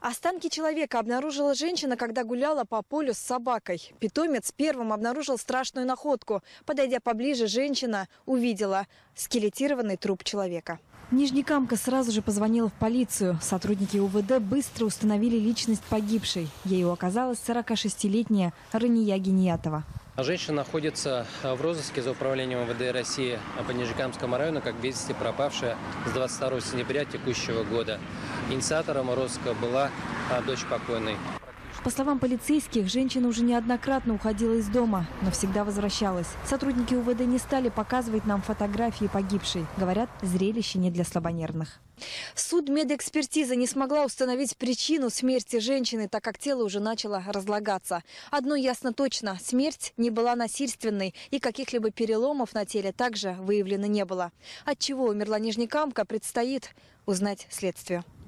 Останки человека обнаружила женщина, когда гуляла по полю с собакой. Питомец первым обнаружил страшную находку. Подойдя поближе, женщина увидела скелетированный труп человека. Нижнекамка сразу же позвонила в полицию. Сотрудники УВД быстро установили личность погибшей. Ею оказалась 46-летняя Рания Гениятова. Женщина находится в розыске за управлением МВД России по Нижнекамскому району как без вести пропавшая с 22 сентября текущего года. Инициатором розыска была дочь покойной. По словам полицейских, женщина уже неоднократно уходила из дома, но всегда возвращалась. Сотрудники УВД не стали показывать нам фотографии погибшей. Говорят, зрелище не для слабонервных. Судмедэкспертиза не смогла установить причину смерти женщины, так как тело уже начало разлагаться. Одно ясно точно – смерть не была насильственной, и каких-либо переломов на теле также выявлено не было. От чего умерла нижнекамка, предстоит узнать следствию.